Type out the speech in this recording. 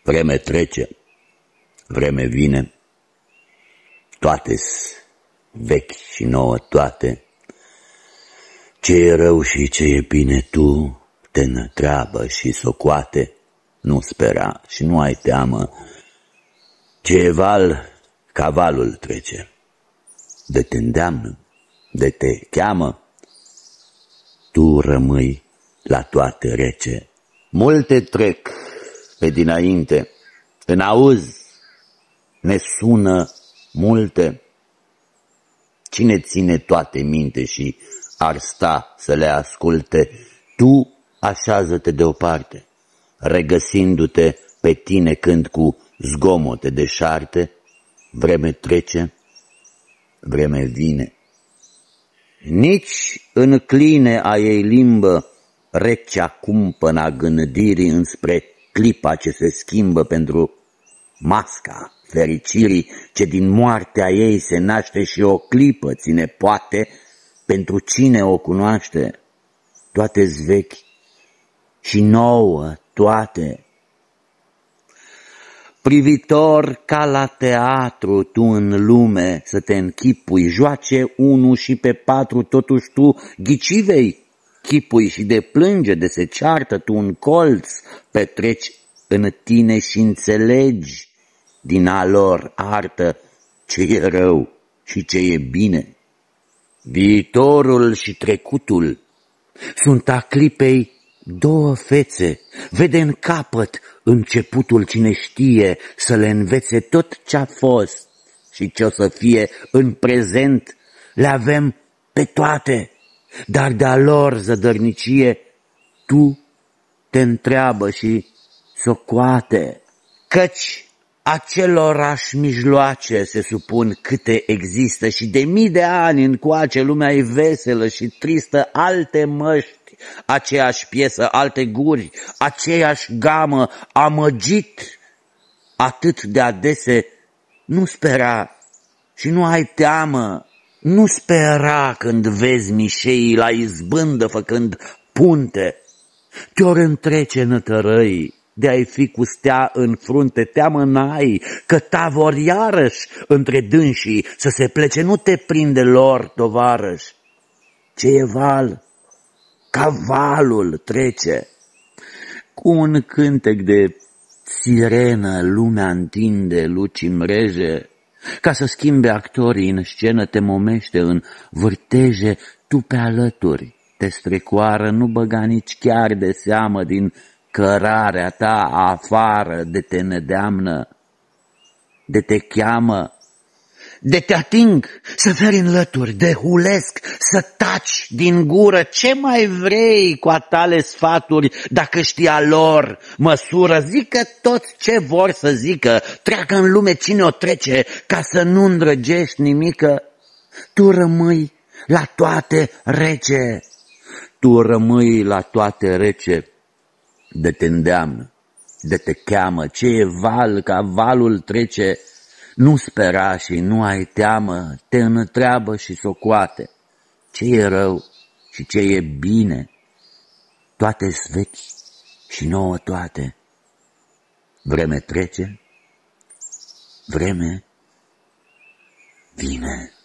Vreme trece, vreme vine, toate-s vechi și nouă toate. Ce e rău și ce e bine tu te întreabă și socoate. Nu spera și nu ai teamă, ce e val, cavalul trece. De te îndeamnă, de te cheamă, tu rămâi la toate rece. Multe trec pe dinainte, în auz ne sună multe. Cine ține toate minte și ar sta să le asculte? Tu așează-te deoparte, regăsindu-te pe tine când cu zgomote deșarte. Vreme trece, vreme vine. Nici în cline a ei limbă recea cumpăna gândirii înspre clipa ce se schimbă, pentru masca fericirii ce din moartea ei se naște și o clipă ține poate. Pentru cine o cunoaște, toate-s vechi și nouă toate. Privitor ca la teatru tu în lume să te închipui, joace 1 și pe 4, totuși tu ghicivei chipui și de plânge, de se ceartă tu un colț petreci în tine și înțelegi din a lor artă ce e rău și ce e bine. Viitorul și trecutul sunt a clipei două fețe, vede în capăt începutul cine știe să le învețe tot ce-a fost și ce-o să fie în prezent. Le avem pe toate, dar de-a lor zădărnicie tu te întreabă și socoate, căci acelorași mijloace se supun câte există și de mii de ani încoace lumea e veselă și tristă, alte măști, aceeași piesă, alte guri, aceeași gamă, amăgit atât de adese. Nu spera și nu ai teamă, nu spera când vezi mișeii la izbândă făcând punte, te-or întrece nătărăi. De-ai fi cu stea în frunte, teamă n-ai, că tavor iarăși între dânsii să se plece, nu te prinde lor, tovarăș. Ce e val? Cavalul trece. Cu un cântec de sirenă lumea întinde luci mreje, ca să schimbe actorii în scenă te momește în vârteje, tu pe alături te strecoară, nu băga nici chiar de seamă din cărarea ta afară, de te nedeamnă, de te cheamă, de te ating să feri în lături, de hulesc să taci din gură. Ce mai vrei cu a tale sfaturi, dacă știa lor măsură? Zică toți ce vor să zică, treacă în lume cine o trece, ca să nu îndrăgești nimică. Tu rămâi la toate rece, tu rămâi la toate rece. De te îndeamnă, de te cheamă, ce e val, ca valul trece. Nu spera și nu ai teamă, te întreabă și socoate. Ce e rău și ce e bine, toate-s vechi și nouă toate. Vreme trece, vreme vine.